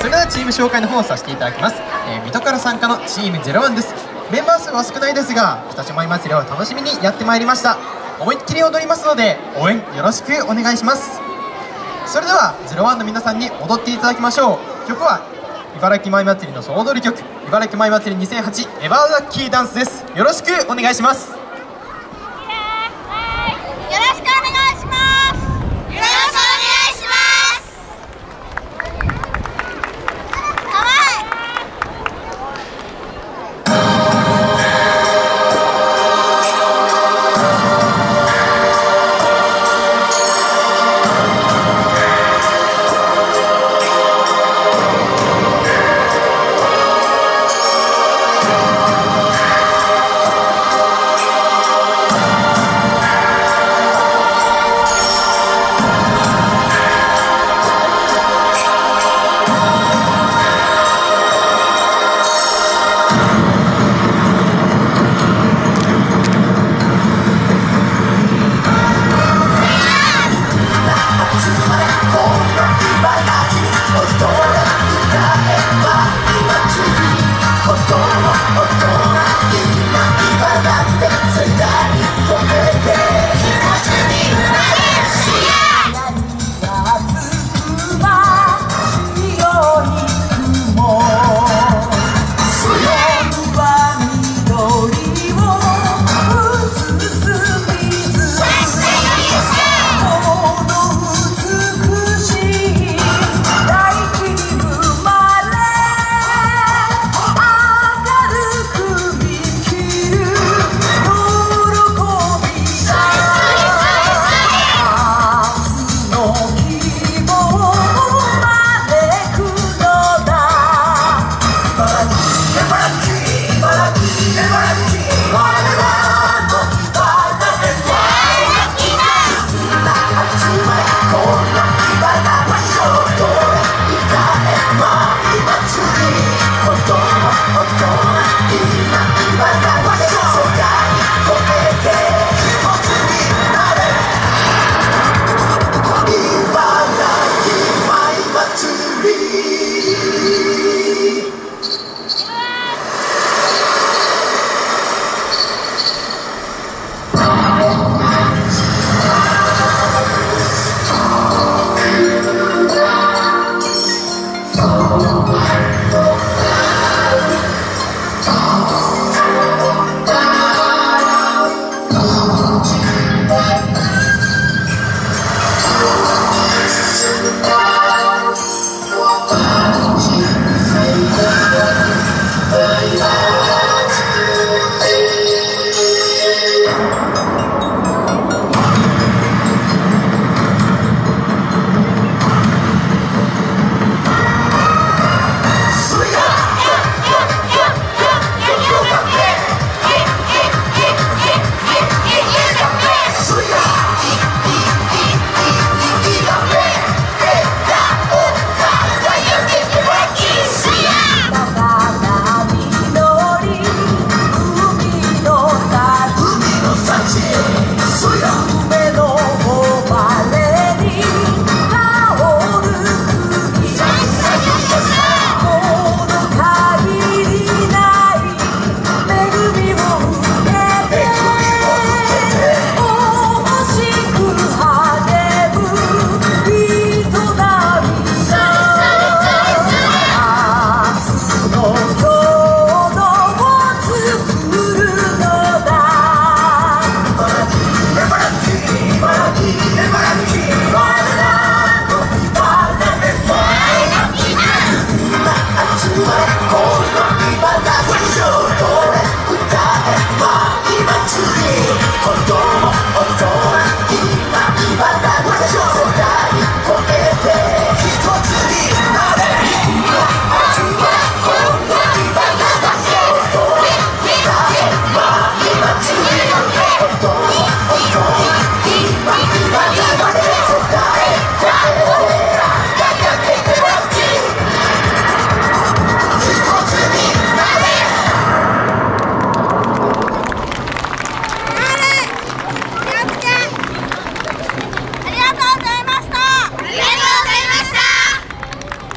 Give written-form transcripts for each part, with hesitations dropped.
それではチーム紹介の方をさせていただきます。水戸から参加のチーム01です。メンバー数は少ないですが、二つ舞祭りを楽しみにやってまいりました。思いっきり踊りますので応援よろしくお願いします。それでは01の皆さんに踊っていただきましょう。曲は茨城舞祭りの総踊り曲、茨城舞祭り2008エバーラッキーダンスです。よろしくお願いします。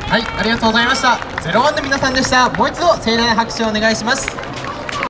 はい、ありがとうございました。01の皆さんでした。もう一度盛大な拍手をお願いします。